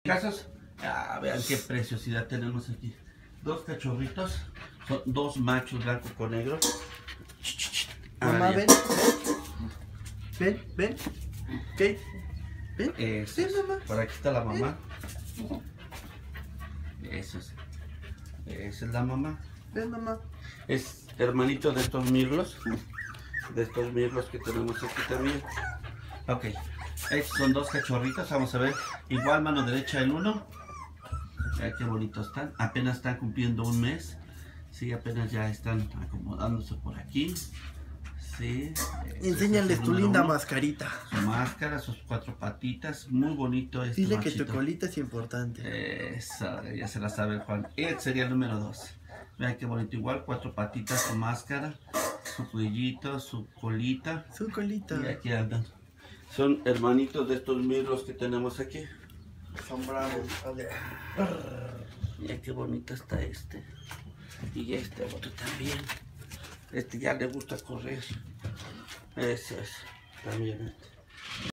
Casos, vean qué preciosidad tenemos aquí. Dos cachorritos, son dos machos blanco con negro. Mamá, ven. Ven. ¿Qué? Ven. Eso es. Mamá. Por aquí está la mamá. Eso es. Esa es la mamá. Ven, mamá. Es hermanito de estos mirlos. De estos mirlos que tenemos aquí también. Ok. Estos son dos cachorritos. Vamos a ver. Igual mano derecha el uno. Vean qué bonitos están. Apenas están cumpliendo un mes. Sí, apenas ya están acomodándose por aquí. Sí. Enséñales tu linda uno. mascarita. Su máscara, sus cuatro patitas. Muy bonito este Dile machito. que tu colita es importante. Eso, ya se la sabe Juan. Este sería el número 2. Vean qué bonito. Igual, cuatro patitas, su máscara, su cuellito, su colita. Su colita. Y aquí andan. Son hermanitos de estos mirlos que tenemos aquí. Son bravos. Mira qué bonito está este. Y este otro también. Este ya le gusta correr. Ese es. También este.